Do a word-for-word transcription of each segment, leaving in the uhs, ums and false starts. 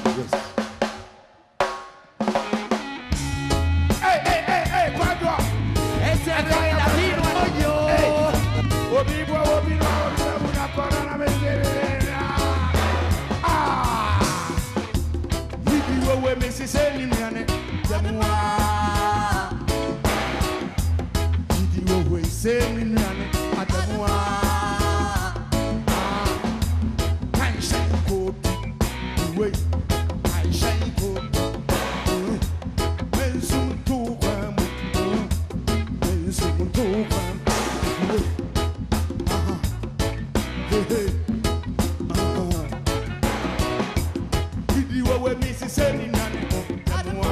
Yes. Hey, hey, hey, hey, Padua. Ese es el latino yo. Obi bo obi no obi na corona me ah. Bibi wo we me si se ni nane. Jamua. Bibi wo we se ni nane. Jamua. Kai shine go. Wait. Kai shine go. Men sum tu kwam. Men sum tu kwam. Hey, hey. Uh-huh. Did you always miss it? Say, Nani. Did you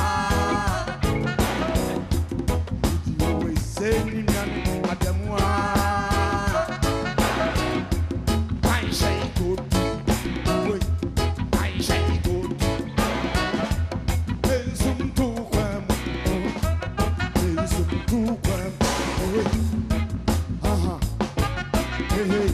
always say, Nani? Adamwa. I say good. Wait. I say good. Then some two crime. Then some two crime. Uh-huh. Hey, hey.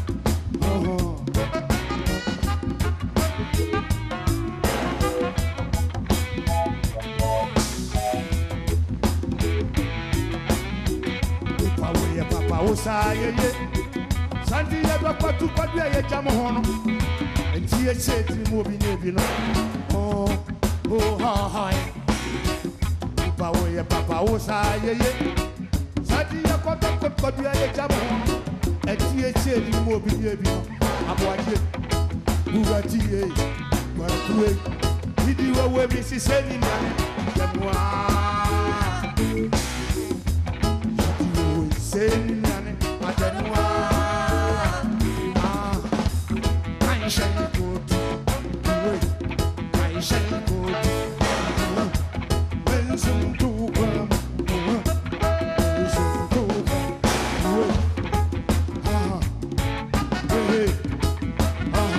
Osa ye ye Santi ye do kwatu kwadu ye jamu hono Enti ye cheti mu obi ne bi no Oh oh ha ha Papa wo ye papa osa ye ye Santi ye kwatu kwadu ye jamu hono Enti ye cheti mu obi ne bi no Aboaje Buwati ye Barkuwe Idi wo we mi si se ni na Jamwa Say nani, Adenwa. Ah, I shall go to I shall go to when some to come. Some to come. Ah, hey, ah, ah.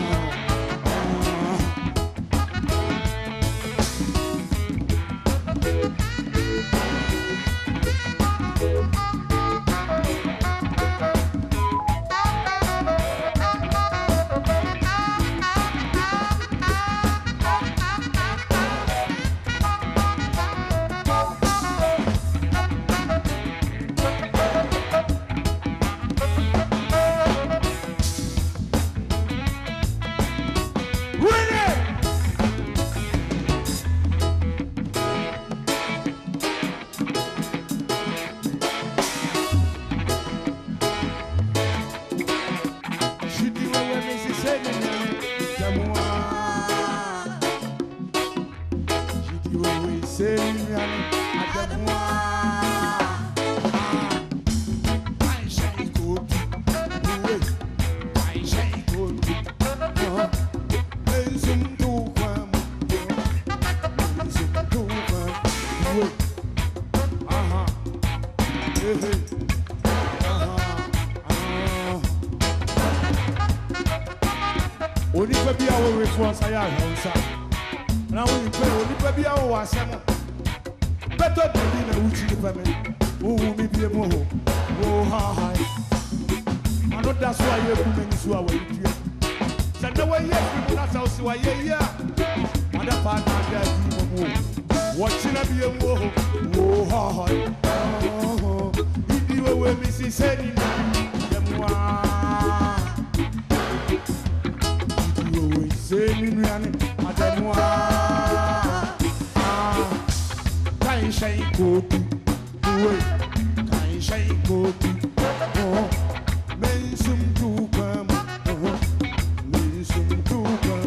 Only baby I will response I am now we pray only baby I will assemble. Better than in a Uchi family. Oh, maybe a more. Oh, hi. I know that's why you're coming to our way. Send away, yes, people, that's how so I yeah. Mother partner, watching a be a more. Oh, hi. Oh, if you were Missus Eddie, say me running, I don't want. Ah, can't shake good. Can't shake good. Oh, men some do come. Oh, men some do come.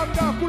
Dr.